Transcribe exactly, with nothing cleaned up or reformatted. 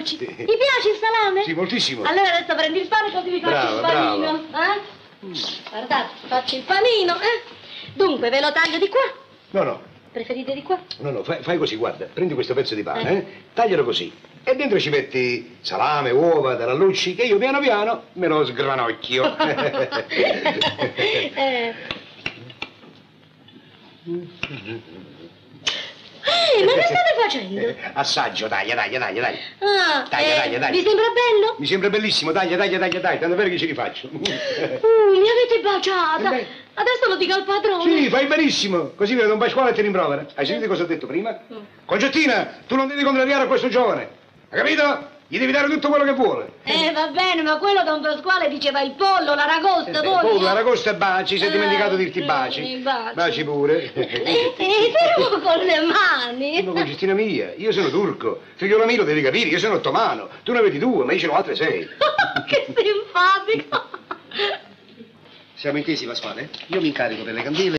eccoci. Ti piace il salame? Sì, moltissimo. Allora adesso prendi il pane così vi faccio Brava, il panino. Eh? Mm. Guardate, faccio il panino, eh? Dunque, ve lo taglio di qua? No, no. Preferite di qua? No, no, fai, fai così, guarda. Prendi questo pezzo di pane, Eh. eh? Taglialo così. E dentro ci metti salame, uova, tarallucci, che io piano piano me lo sgranocchio. eh. Eh, ma che state facendo? Eh, assaggio, taglia, taglia, taglia, taglia. Ah, Taglia, eh, taglia, taglia. vi sembra bello? Mi sembra bellissimo, taglia, taglia, taglia, taglia, tanto vero che ci rifaccio. Uh, mi avete baciata. Eh beh. Adesso lo dico al padrone. Sì, fai benissimo, così viene Don Pasquale e ti rimprovera. Hai sentito cosa ho detto prima? Mm. Concettina, tu non devi contrariare questo giovane, hai capito? Gli devi dare tutto quello che vuole. Eh, va bene, ma quello Don Pasquale diceva il pollo, l'aragosta, Eh, voi... pollo, eh? aragosta e baci, sei Ah, dimenticato di dirti sì, baci. baci. Baci pure. Eh, eh, fermo con le mani. Ma Concettina mia, io sono turco, figliola mio lo devi capire, io sono ottomano, tu ne vedi due, ma io ce n'ho altre sei. Che simpatico. Siamo intesi, Pasquale? Io mi incarico per le candele.